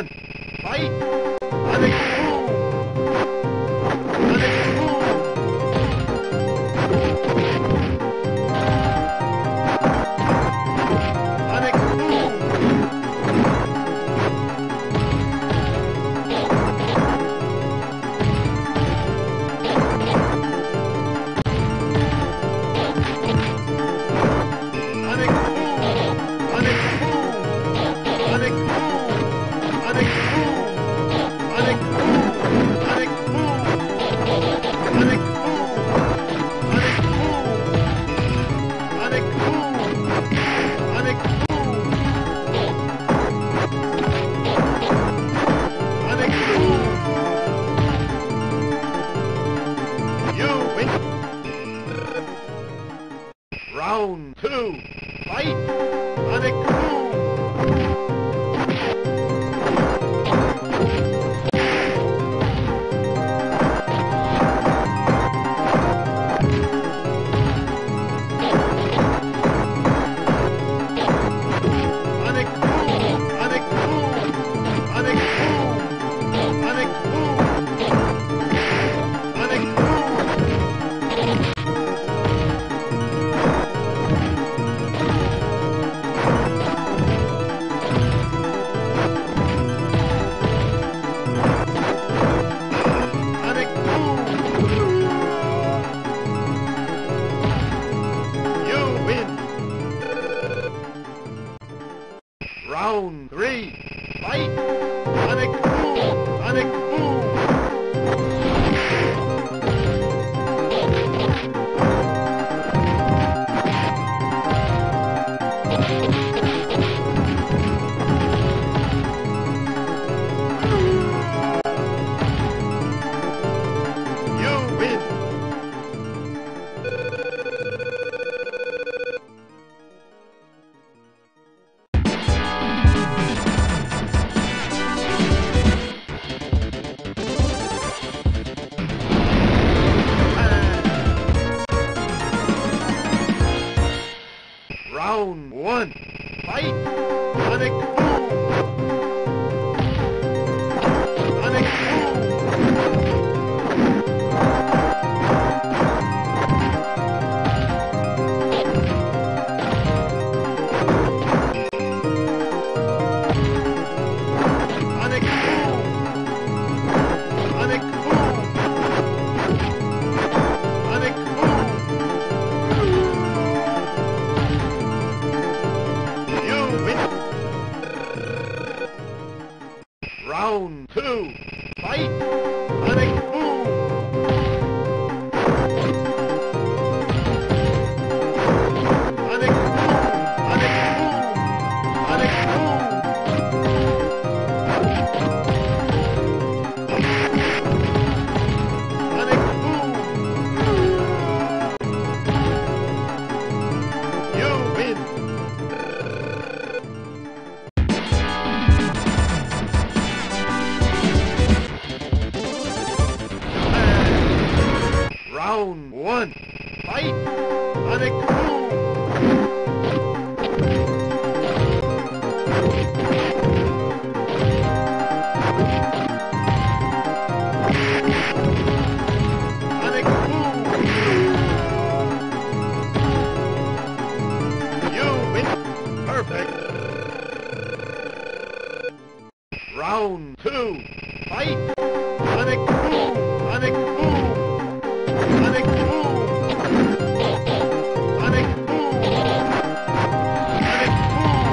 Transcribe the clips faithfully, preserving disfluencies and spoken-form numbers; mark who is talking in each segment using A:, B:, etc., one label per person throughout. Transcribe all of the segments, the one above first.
A: one, fight! Onyx Boom! Onyx Boom! Onyx Boom! Round two, fight! Onyx Boom! Onyx Boom! Onyx Boom! Onyx Boom! Onyx Boom! Onyx Boom! Round three, fight! Onyx Boom! Onyx Boom! You win! Round one, fight! Onyx Boom! Onyx Boom! Onyx Boom! Onyx Boom! Onyx Boom! Round two, fight! Onyx Boom! Onyx Boom! Onyx Boom! Onyx Boom! Onyx Boom! You win! Round one, fight! Onyx Boom! Onyx Boom! You win! Perfect! Round two, fight! Onyx Boom! Onyx Boom! Onyx Boom! Onyx Boom! Onyx Boom!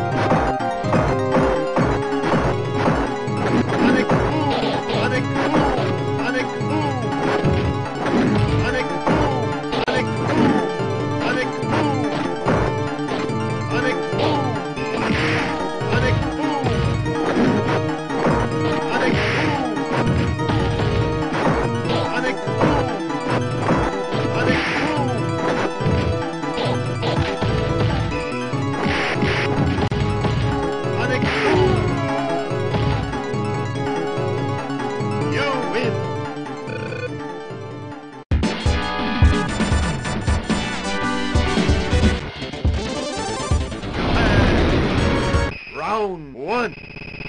A: Onyx Boom! Onyx Boom! Onyx Boom! Onyx Boom! Onyx Boom! Onyx Boom! Onyx Boom! Onyx Boom! Onyx Boom! Onyx Boom! Round one,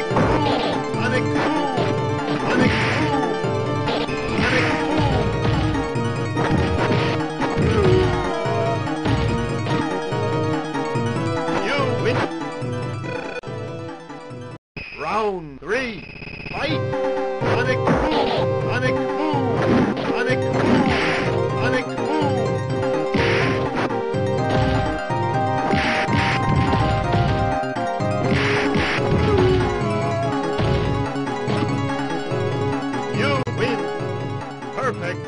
A: Sonic Boom! Sonic Boom! Sonic Boom! Sonic Boom! You win! Round three, fight! Sonic Boom! Sonic Boom! Sonic Boom! Sonic Boom! You win! Perfect!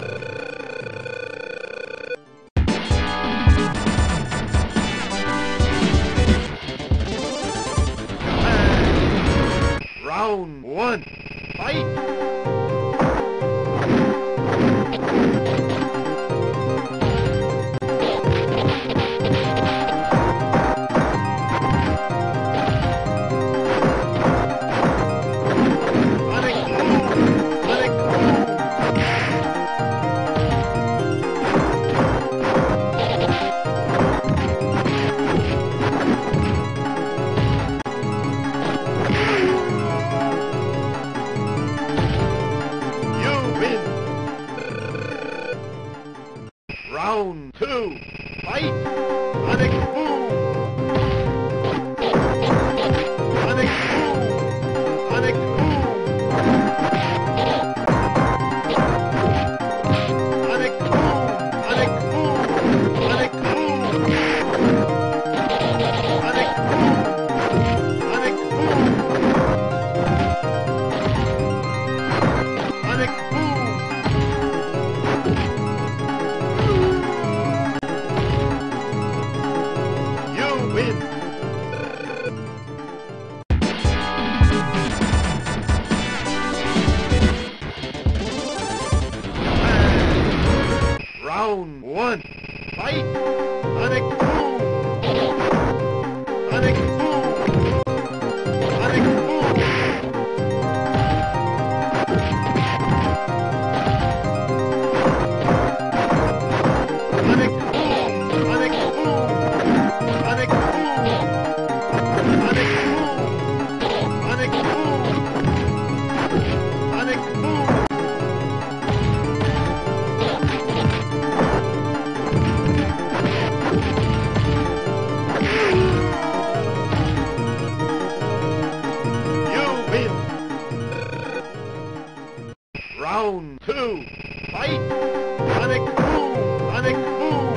A: Round one, fight! Round two, fight! Sonic Boom! Sonic Boom! Sonic Boom! Sonic Boom! Sonic Boom! Sonic Boom! Sonic Boom! Sonic Boom! Sonic Boom! Win! Round one, fight! Sonic Boom! Sonic Boom! Sonic Boom! Sonic Boom! Sonic Boom! Sonic Boom! Sonic Boom! Sonic Boom! Sonic Boom! You win! Round two, fight! Sonic Boom! Sonic Boom!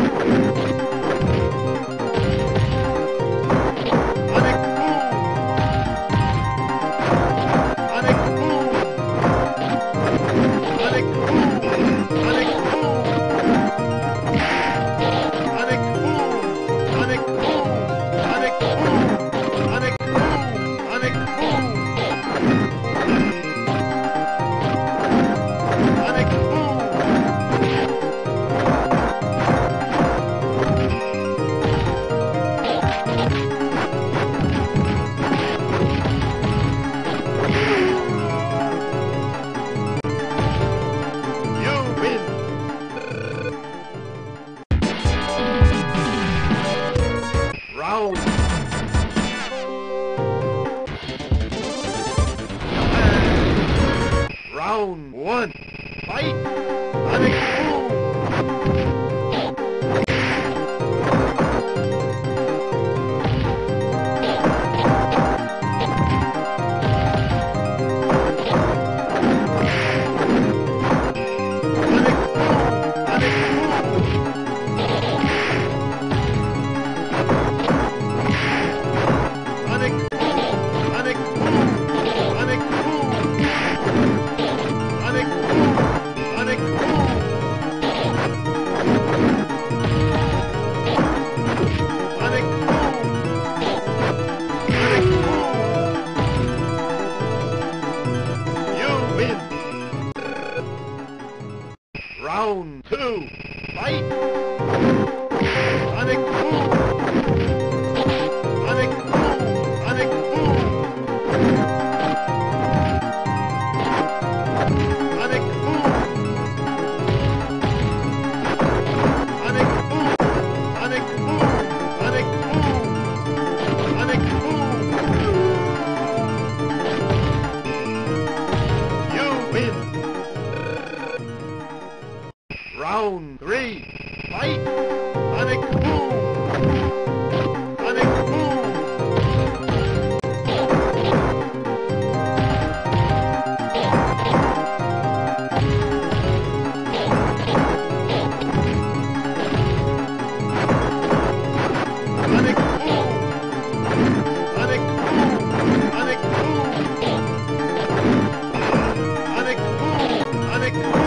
A: Round. Round one. Fight! Sonic boom! Round two, fight! Sonic boom! Sonic boom! Sonic boom! Sonic boom! Sonic boom! Sonic boom! Sonic boom! Sonic boom! You win! Round three, fight! Sonic boom! Sonic boom! Sonic boom! Sonic boom! Sonic boom! Sonic boom! Sonic boom!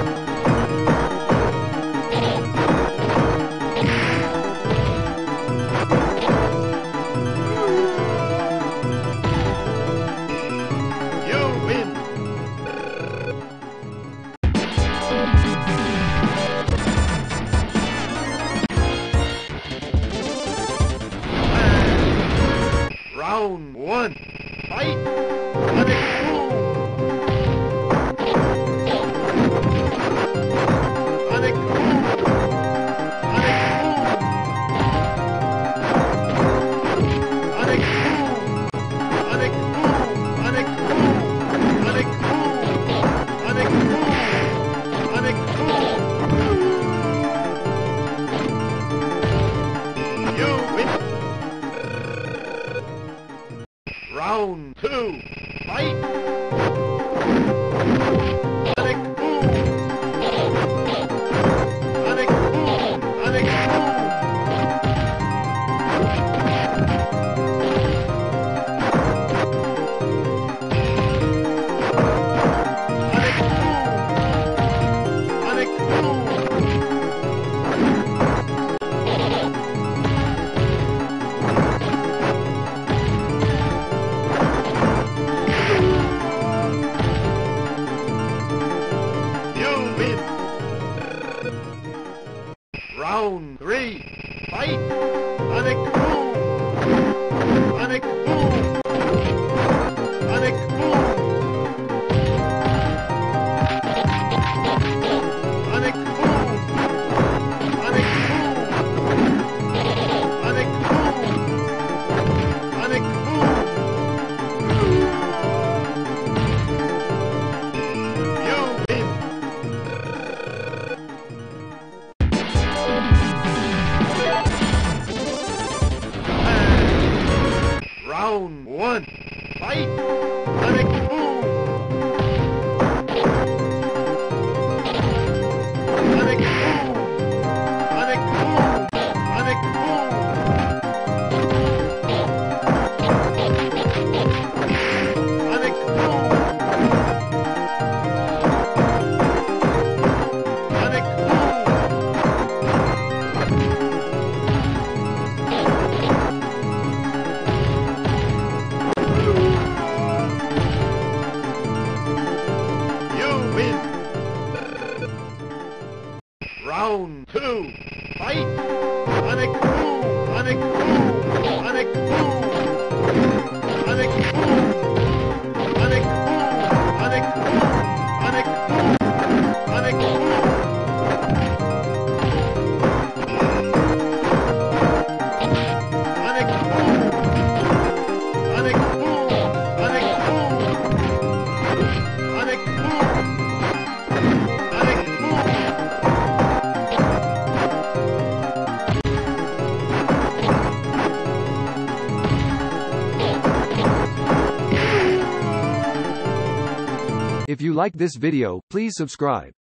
A: Round one, fight! Sonic boom! Sonic boom! Sonic boom! Sonic boom! Sonic boom! Sonic boom! Sonic boom! Sonic boom! Sonic boom! You win! Round two, fight! Sonic boom! Sonic boom! Sonic boom! Sonic boom! Sonic boom! Round three, fight! Sonic boom! Sonic boom! Sonic boom! Sonic boom! Sonic boom! Sonic boom! Sonic boom! You win! Round one, fight! Sonic boom! Sonic boom! Sonic boom! Sonic boom! Sonic boom! Sonic boom! Round two, fight! Sonic boom! Sonic boom! Sonic boom! Sonic boom! Sonic boom! Sonic boom! Sonic boom! Sonic boom! Sonic boom! Sonic boom! Sonic boom! Sonic boom!
B: you like this video, please subscribe.